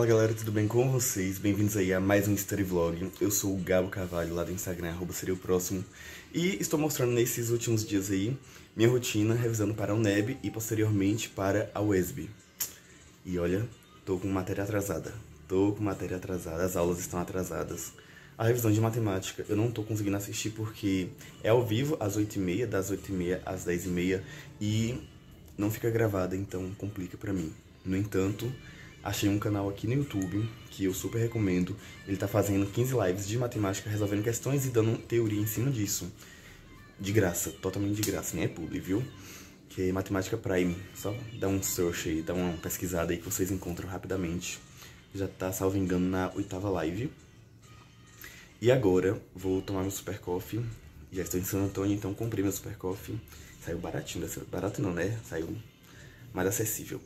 Fala galera, tudo bem com vocês? Bem-vindos aí a mais um Study Vlog. Eu sou o Gabo Carvalho, lá do Instagram, @seriaopróximo. E estou mostrando nesses últimos dias aí minha rotina, revisando para a UNEB e posteriormente para a UESB. E olha, tô com matéria atrasada. As aulas estão atrasadas. A revisão de matemática eu não tô conseguindo assistir porque é ao vivo às 8h30, das 8h30 às 10h30 e não fica gravada, então complica pra mim. No entanto, achei um canal aqui no YouTube que eu super recomendo. Ele tá fazendo 15 lives de matemática, resolvendo questões e dando teoria em cima disso. De graça, totalmente de graça, nem é publi, viu? Que é Matemática Prime. Só dá um search aí, dá uma pesquisada aí que vocês encontram rapidamente. Já tá, salvo engano, na 8ª live. E agora vou tomar meu super coffee. Já estou em San Antônio, então comprei meu super coffee. Saiu baratinho, barato não, né? Saiu mais acessível.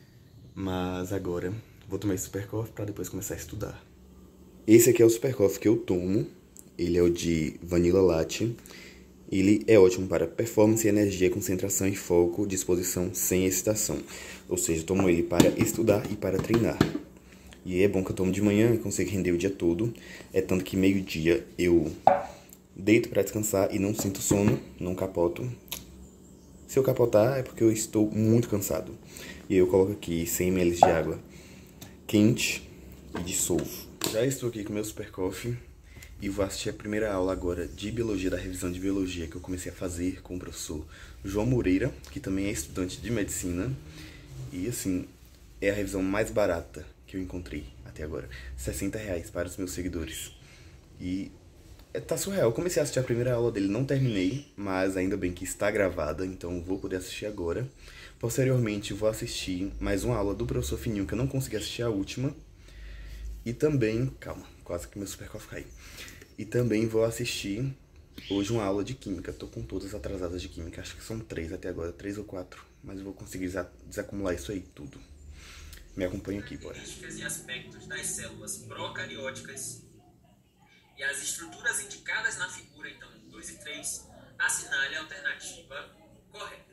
Mas agora vou tomar esse super coffee para depois começar a estudar. Esse aqui é o super coffee que eu tomo. Ele é o de Vanilla Latte. Ele é ótimo para performance, energia, concentração e foco, disposição sem excitação. Ou seja, eu tomo ele para estudar e para treinar. E é bom que eu tomo de manhã e consigo render o dia todo. É tanto que meio-dia eu deito para descansar e não sinto sono, não capoto. Se eu capotar é porque eu estou muito cansado. E aí eu coloco aqui 100 ml de água quente e dissolvo. Já estou aqui com meu super coffee e vou assistir a primeira aula agora de biologia, da revisão de biologia que eu comecei a fazer com o professor João Moreira, que também é estudante de medicina. E assim, é a revisão mais barata que eu encontrei até agora. R$60 para os meus seguidores. E tá surreal. Eu comecei a assistir a primeira aula dele, não terminei, mas ainda bem que está gravada, então vou poder assistir agora. Posteriormente vou assistir mais uma aula do professor Fininho, que eu não consegui assistir a última. E também, calma, quase que meu super coffee caiu. E também vou assistir hoje uma aula de química. Tô com todas atrasadas de química, acho que são 3 até agora, 3 ou 4. Mas eu vou conseguir desacumular isso aí tudo. Me acompanha aqui, bora. Características e aspectos das células procarióticas e as estruturas indicadas na figura, então, 2 e 3, assinale a alternativa correta.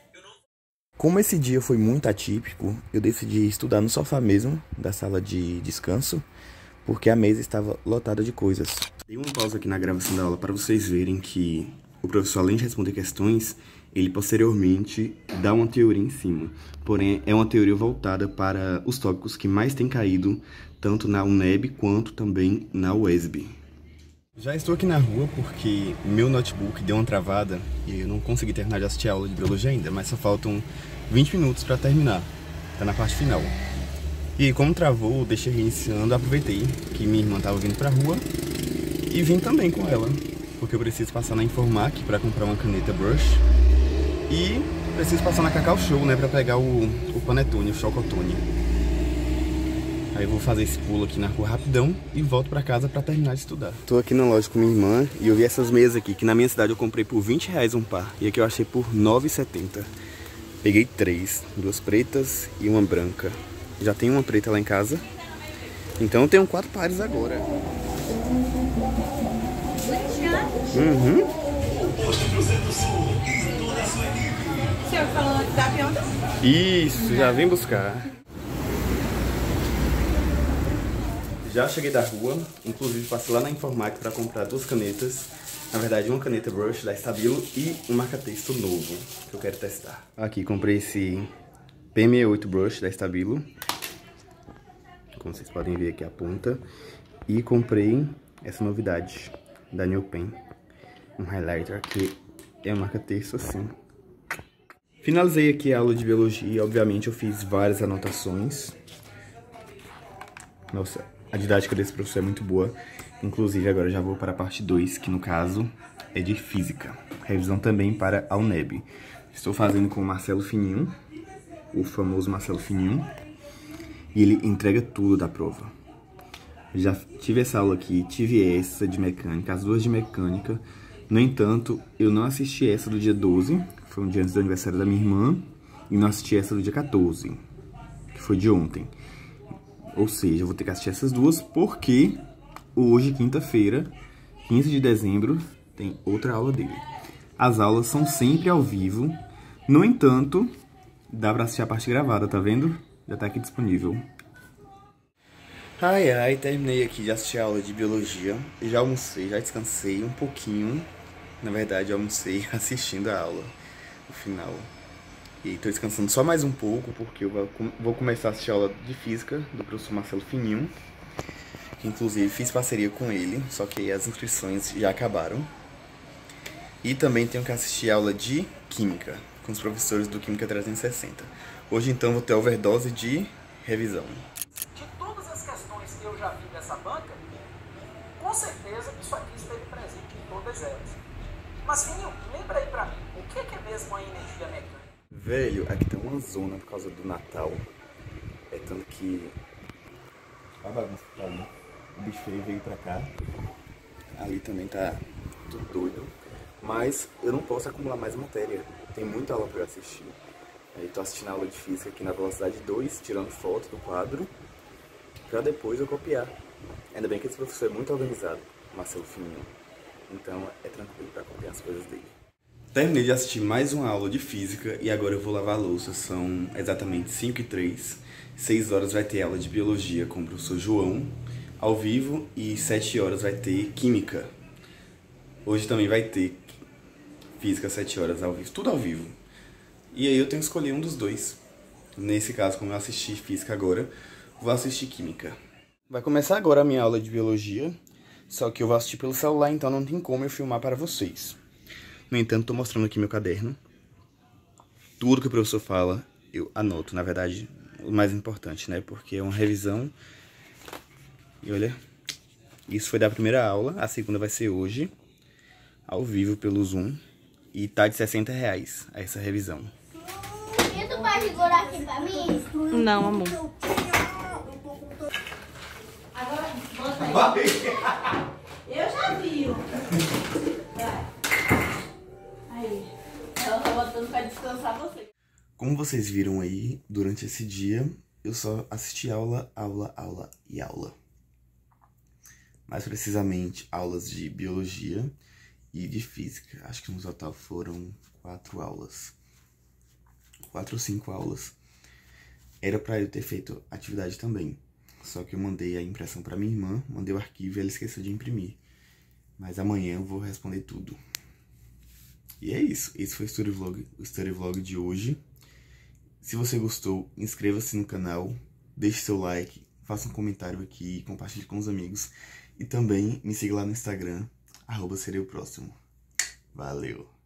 Como esse dia foi muito atípico, eu decidi estudar no sofá mesmo, da sala de descanso, porque a mesa estava lotada de coisas. Dei uma pausa aqui na gravação da aula para vocês verem que o professor, além de responder questões, ele posteriormente dá uma teoria em cima. Porém, é uma teoria voltada para os tópicos que mais têm caído, tanto na UNEB quanto também na UESB. Já estou aqui na rua porque meu notebook deu uma travada e eu não consegui terminar de assistir a aula de biologia ainda, mas só faltam 20 minutos para terminar. Tá na parte final. E como travou, deixei reiniciando, aproveitei que minha irmã estava vindo pra rua e vim também com ela, porque eu preciso passar na Informáq para comprar uma caneta brush. E preciso passar na Cacau Show, né, pra pegar o panetone, o chocotone. Aí eu vou fazer esse pulo aqui na rua rapidão e volto pra casa pra terminar de estudar. Tô aqui na loja com minha irmã e eu vi essas mesas aqui, que na minha cidade eu comprei por R$20 um par. E aqui eu achei por R$9,70. Peguei 3, 2 pretas e uma branca. Já tenho uma preta lá em casa. Então eu tenho 4 pares agora. O senhor falou no WhatsApp ontem? Isso, já vem buscar. Já cheguei da rua, inclusive passei lá na Informáq para comprar 2 canetas. Na verdade, uma caneta brush da Stabilo e um marca-texto novo que eu quero testar. Aqui, comprei esse P68 brush da Stabilo. Como vocês podem ver aqui a ponta. E comprei essa novidade da New Pen. Um highlighter que é um marca-texto assim. Finalizei aqui a aula de biologia. Obviamente eu fiz várias anotações. Nossa, a didática desse professor é muito boa. Inclusive agora já vou para a parte 2, que no caso é de física. Revisão também para a UNEB. Estou fazendo com o Marcelo Fininho, o famoso Marcelo Fininho. E ele entrega tudo da prova. Já tive essa aula aqui, tive essa de mecânica, as 2 de mecânica. No entanto, eu não assisti essa do dia 12, que foi um dia antes do aniversário da minha irmã. E não assisti essa do dia 14, que foi de ontem. Ou seja, eu vou ter que assistir essas 2 porque hoje, quinta-feira, 15 de dezembro, tem outra aula dele. As aulas são sempre ao vivo. No entanto, dá pra assistir a parte gravada, tá vendo? Já tá aqui disponível. Ai, ai, terminei aqui de assistir a aula de biologia. Já almocei, já descansei um pouquinho. Na verdade, eu almocei assistindo a aula, no final. E tô descansando só mais um pouco, porque eu vou começar a assistir a aula de física do professor Marcelo Fininho. Que inclusive fiz parceria com ele, só que aí as inscrições já acabaram. E também tenho que assistir a aula de química, com os professores do Química 360. Hoje então vou ter overdose de revisão. De todas as questões que eu já vi dessa banca, com certeza isso aqui esteve presente em todas elas. Mas, Fininho, lembra aí pra mim, o que é mesmo a energia mecânica? Velho, aqui tá uma zona por causa do Natal. É tanto que... Olha a bagunça que tá ali. O bicho feio veio pra cá. Ali também tá tudo doido. Mas eu não posso acumular mais matéria. Tem muita aula pra eu assistir. Aí tô assistindo a aula de física aqui na velocidade 2, tirando foto do quadro, pra depois eu copiar. Ainda bem que esse professor é muito organizado, Marcelo Fininho. Então é tranquilo pra copiar as coisas dele. Terminei de assistir mais uma aula de física e agora eu vou lavar a louça. São exatamente 5h03. 6 horas vai ter aula de biologia com o professor João, ao vivo, e 7 horas vai ter química. Hoje também vai ter física 7 horas ao vivo, tudo ao vivo. E aí eu tenho que escolher um dos dois. Nesse caso, como eu assisti física agora, vou assistir química. Vai começar agora a minha aula de biologia, só que eu vou assistir pelo celular, então não tem como eu filmar para vocês. No entanto, estou mostrando aqui meu caderno. Tudo que o professor fala, eu anoto. Na verdade, o mais importante, né? Porque é uma revisão. E olha, isso foi da primeira aula, a segunda vai ser hoje, ao vivo pelo Zoom. E tá de R$60 essa revisão. E tu pode segurar aqui pra mim? Não, amor. Agora, bota aí. Eu já vi. Aí. Ela tá botando pra descansar você. Como vocês viram aí, durante esse dia, eu só assisti aula, aula, aula e aula. Mais precisamente, aulas de biologia e de física. Acho que no total foram 4 aulas. 4 ou 5 aulas. Era pra eu ter feito atividade também. Só que eu mandei a impressão pra minha irmã, mandei o arquivo e ela esqueceu de imprimir. Mas amanhã eu vou responder tudo. E é isso. Esse foi o Story Vlog de hoje. Se você gostou, inscreva-se no canal, deixe seu like, faça um comentário aqui, compartilhe com os amigos. E também me siga lá no Instagram, @serei o próximo. Valeu!